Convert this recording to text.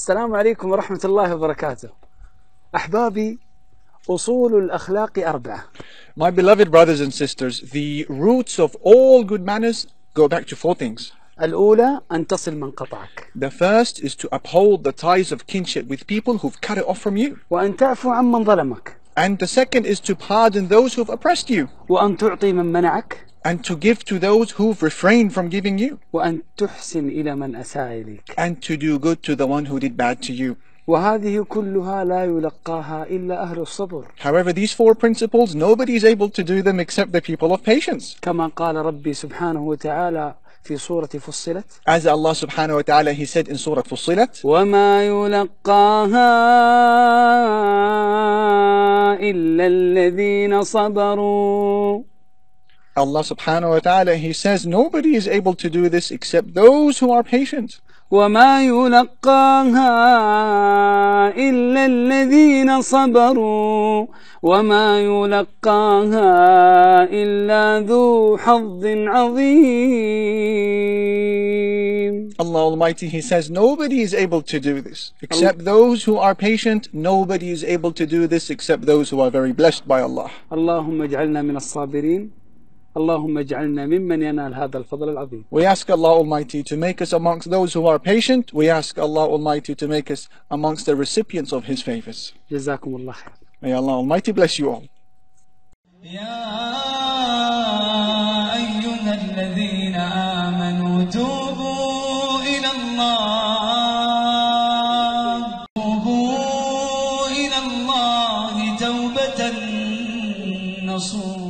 السلام عليكم ورحمة الله وبركاته. أحبابي، أصول الأخلاق 4. My beloved brothers and sisters, the roots of all good manners go back to 4 things. الأولى أن تصل من قطعك، The first is to uphold the ties of kinship with people who've cut it off from you. وأن تعفو عمن ظلمك، And the second is to pardon those who've oppressed you. وأن تعطي من منعك، And to give to those who've refrained from giving you. وأن تحسن إلى من أساء إليك. And to do good to the one who did bad to you. وهذه كلها لا يلقاها إلا أهل الصبر. However, these 4 principles, nobody is able to do them except the people of patience. كما قال ربي سبحانه وتعالى في سورة فصلت. As Allah subhanahu wa ta'ala, He said in Surah Fussilat, وما يلقاها إلا الذين صبروا. Allah subhanahu wa ta'ala, He says, nobody is able to do this except those who are patient. وما يلقاها إلا الذين صبروا وما يلقاها إلا ذو حظ عظيم. Allah Almighty, He says, nobody is able to do this except those who are patient. Nobody is able to do this except those who are very blessed by Allah. اللهم اجعلنا من الصابرين. اللهم اجعلنا ممن ينال هذا الفضل العظيم. We ask Allah Almighty to make us amongst those who are patient. We ask Allah Almighty to make us amongst the recipients of His favors. جزاكم الله خير. May Allah Almighty bless you all. يا أيها الذين آمنوا توبوا إلى الله توبة نصوحا